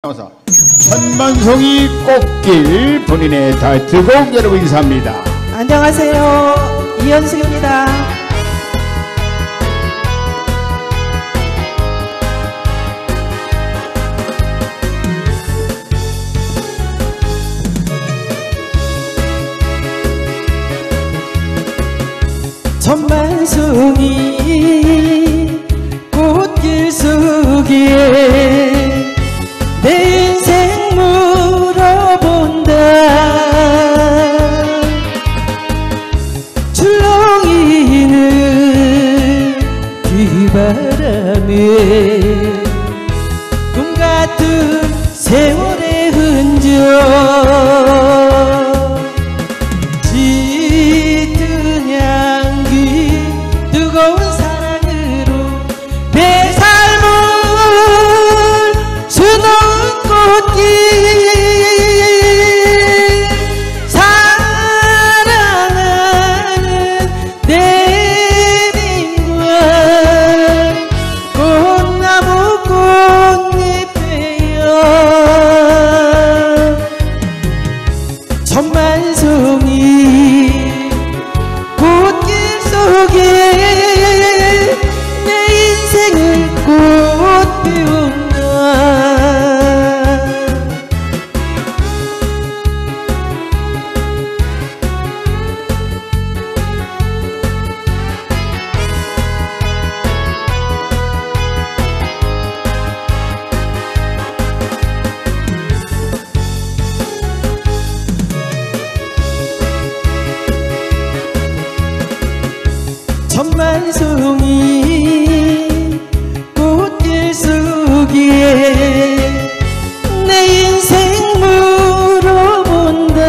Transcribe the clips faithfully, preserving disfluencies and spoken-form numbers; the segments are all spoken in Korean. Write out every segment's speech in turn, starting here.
천만송이 꽃길 본인의 타이틀곡 여러분 인사합니다. 안녕하세요, 이현숙입니다. 천만송이 꽃길 속에 내 인생 물어본다. 출렁이는 휘바람에 꿈같은 세월의 흔적, 짙은 향기 뜨거운 사랑으로 내 삶을 수놓은 꽃길, 사랑하는 내님과 꽃나무 꽃잎에요. 천만송이 꽃길 속에 내 인생을 꽃 피운다. 천만송이 꽃길 속에 내 인생 물어본다.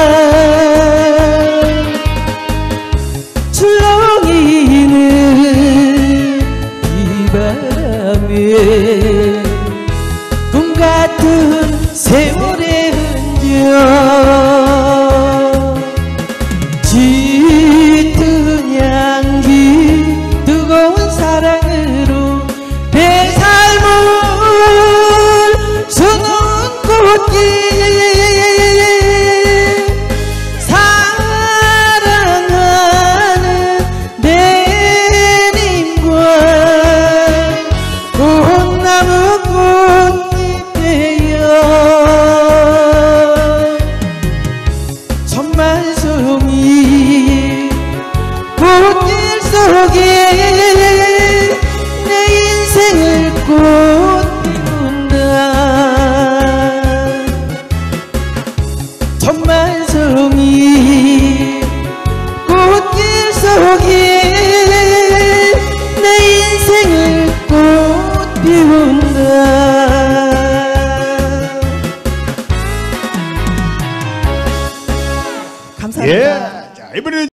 출렁이는 비바람에 꿈같은 세월의 흔적, 짙은 향기 뜨거운 사랑으로 내 삶을 수놓은 꽃길, 사랑하는 내님과 꽃나무 꽃잎에요. 천만송이 꽃길 속에 내 인생을 꽃 피운다. 천만송이 꽃길 속에 내 인생을 꽃 피운다. 감사합니다. 예, 자 이번에